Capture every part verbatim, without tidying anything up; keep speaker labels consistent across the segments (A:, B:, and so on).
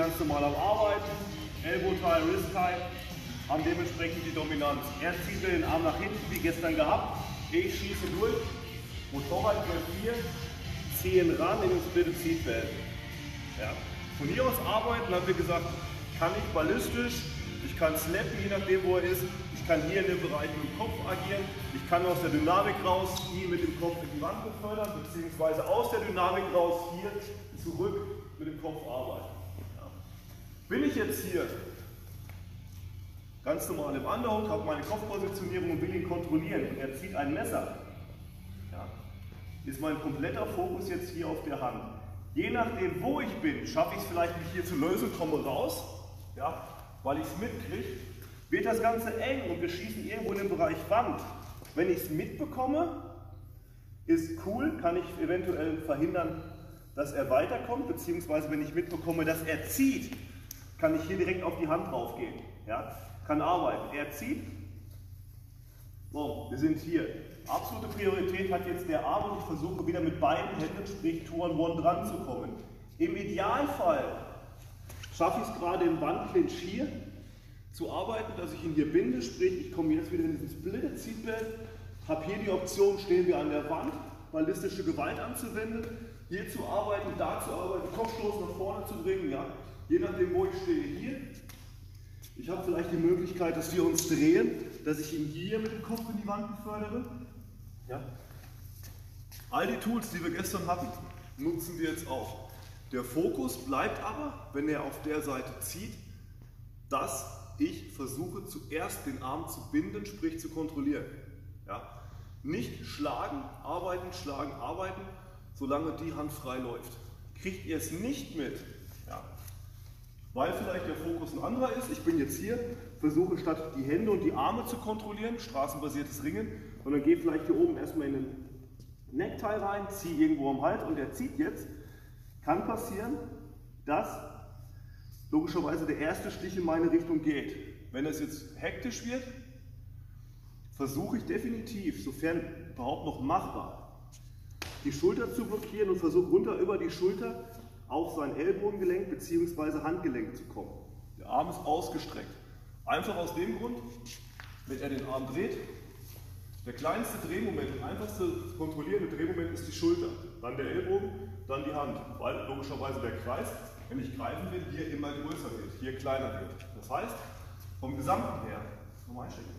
A: ganz normal am Arbeiten. Elbow Tie, Wrist Tie haben dementsprechend die Dominanz. Er zieht mir den Arm nach hinten, wie gestern gehabt. Ich schieße durch. Motorrad vier, Zehen ran in den Split Seatbelt. Ja. Von hier aus arbeiten, haben wir gesagt, kann ich ballistisch, ich kann slappen, je nachdem wo er ist. Ich kann hier in dem Bereich mit dem Kopf agieren. Ich kann aus der Dynamik raus hier mit dem Kopf in die Wand befördern, beziehungsweise aus der Dynamik raus hier zurück mit dem Kopf arbeiten. Ja. Bin ich jetzt hier ganz normal im Underhook, habe meine Kopfpositionierung und will ihn kontrollieren und er zieht ein Messer, ja, ist mein kompletter Fokus jetzt hier auf der Hand. Je nachdem wo ich bin, schaffe ich es vielleicht mich hier zu lösen, komme raus, ja, weil ich es mitkriege. Wird das Ganze eng und wir schießen irgendwo in den Bereich Wand. Wenn ich es mitbekomme, ist cool, kann ich eventuell verhindern, dass er weiterkommt, beziehungsweise wenn ich mitbekomme, dass er zieht, kann ich hier direkt auf die Hand drauf gehen. Ja? Kann arbeiten. Er zieht. So, wir sind hier. Absolute Priorität hat jetzt der Arm und ich versuche wieder mit beiden Händen, sprich Two on One, dran zu kommen. Im Idealfall schaffe ich es gerade im Wandclinch hier zu arbeiten, dass ich ihn hier binde, sprich ich komme jetzt wieder in dieses Split Seatbelt, habe hier die Option, stehen wir an der Wand, ballistische Gewalt anzuwenden, hier zu arbeiten, da zu arbeiten, Kopfstoß nach vorne zu bringen, ja, je nachdem wo ich stehe, hier. Ich habe vielleicht die Möglichkeit, dass wir uns drehen, dass ich ihn hier mit dem Kopf in die Wand befördere. Ja. All die Tools, die wir gestern hatten, nutzen wir jetzt auch. Der Fokus bleibt aber, wenn er auf der Seite zieht, dass ich versuche zuerst den Arm zu binden, sprich zu kontrollieren. Ja. Nicht schlagen, arbeiten, schlagen, arbeiten, solange die Hand frei läuft. Kriegt ihr es nicht mit, ja, weil vielleicht der Fokus ein anderer ist, ich bin jetzt hier, versuche statt die Hände und die Arme zu kontrollieren, straßenbasiertes Ringen, und dann gehe vielleicht hier oben erstmal in den Necktie rein, ziehe irgendwo am Hals und er zieht jetzt, kann passieren, dass logischerweise der erste Stich in meine Richtung geht. Wenn es jetzt hektisch wird, versuche ich definitiv, sofern überhaupt noch machbar, die Schulter zu blockieren und versuche runter über die Schulter auf sein Ellbogengelenk bzw. Handgelenk zu kommen. Der Arm ist ausgestreckt. Einfach aus dem Grund, wenn er den Arm dreht, der kleinste Drehmoment, der einfachste kontrollierende Drehmoment ist die Schulter, dann der Ellbogen, dann die Hand, weil logischerweise der Kreis, wenn ich greifen will, hier immer größer wird, hier kleiner wird. Das heißt, vom Gesamten her, nochmal einstecken.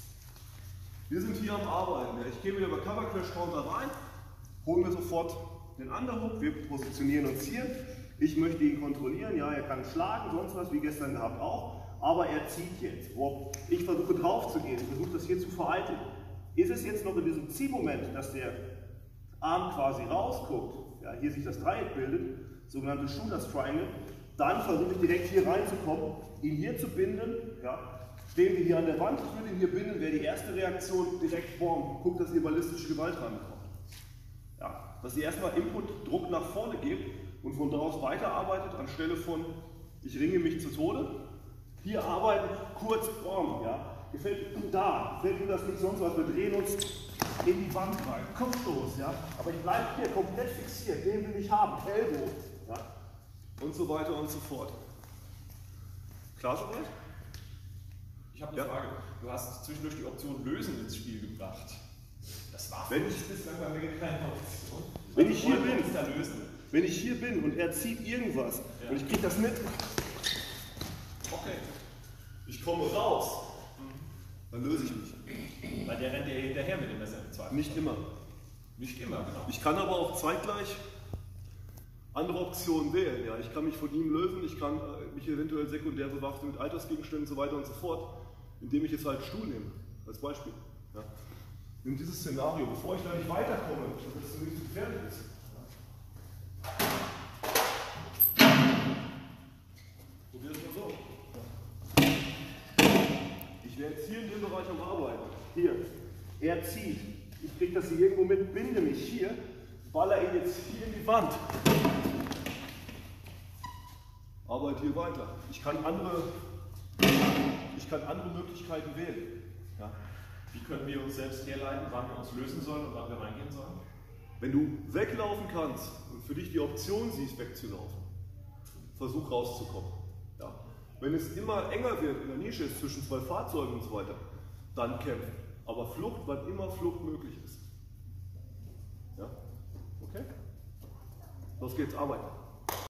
A: Wir sind hier am Arbeiten. Ich gehe wieder bei Cover Crash Counter rein, holen wir sofort den Underhook, wir positionieren uns hier. Ich möchte ihn kontrollieren, ja, er kann schlagen, sonst was, wie gestern gehabt auch, aber er zieht jetzt. Ich versuche drauf zu gehen, ich versuche das hier zu vereiteln. Ist es jetzt noch in diesem Ziehmoment, dass der Arm quasi rausguckt, ja, hier sich das Dreieck bildet, sogenannte Shooter's Triangle, dann versuche ich direkt hier reinzukommen, ihn hier zu binden, ja. Stehen wir hier an der Wand, ich würde ihn hier binden, wäre die erste Reaktion direkt, boom, guckt, dass ihr ballistische Gewalt rankommt. Ja, dass ihr erstmal Input, Druck nach vorne gebt und von daraus weiterarbeitet, anstelle von, ich ringe mich zu Tode. Hier arbeiten, kurz, boom, ja. Gefällt da, gefällt mir das nicht sonst was, wir drehen uns in die Wand rein, Kopfstoß, ja. Aber ich bleibe hier komplett fixiert, den will ich haben, Ellbogen, ja. Und so weiter und so fort. Klar soweit?
B: Ich habe eine ja. Frage. Du hast zwischendurch die Option Lösen ins Spiel gebracht. Das war für mich bislang bei mir keine Option.
A: Wenn ich hier bin,
B: da lösen.
A: wenn ich hier bin und er zieht irgendwas ja. und ich kriege das mit,
B: okay.
A: Ich komme raus, mhm. dann löse ich mich.
B: Weil der rennt ja hinterher mit dem Messer im Zweifel.
A: Nicht immer.
B: Nicht immer, genau.
A: Ich kann aber auch zeitgleich andere Optionen wählen. Ja. Ich kann mich von ihm lösen, ich kann mich eventuell sekundär bewaffnen mit Altersgegenständen und so weiter und so fort, indem ich jetzt halt Stuhl nehme, als Beispiel. Ja. In dieses Szenario, bevor ich da nicht weiterkomme, dass es für mich zu gefährlich ist. Ja. Probier es mal so. Ich wäre jetzt hier in dem Bereich am Arbeiten. Hier. Er zieht. Ich kriege das hier irgendwo mit, binde mich hier, baller ihn jetzt hier in die Wand. Arbeite hier weiter. Ich kann andere, ich kann andere Möglichkeiten wählen. Ja.
B: Wie können wir uns selbst herleiten, wann wir uns lösen sollen und wann wir reingehen sollen?
A: Wenn du weglaufen kannst und für dich die Option siehst, wegzulaufen, versuch rauszukommen.
C: Ja. Wenn es immer enger wird in der Nische ist, zwischen zwei Fahrzeugen und so weiter, dann kämpfen. Aber Flucht, wann immer Flucht möglich ist. Ja? Okay? Los geht's, arbeiten.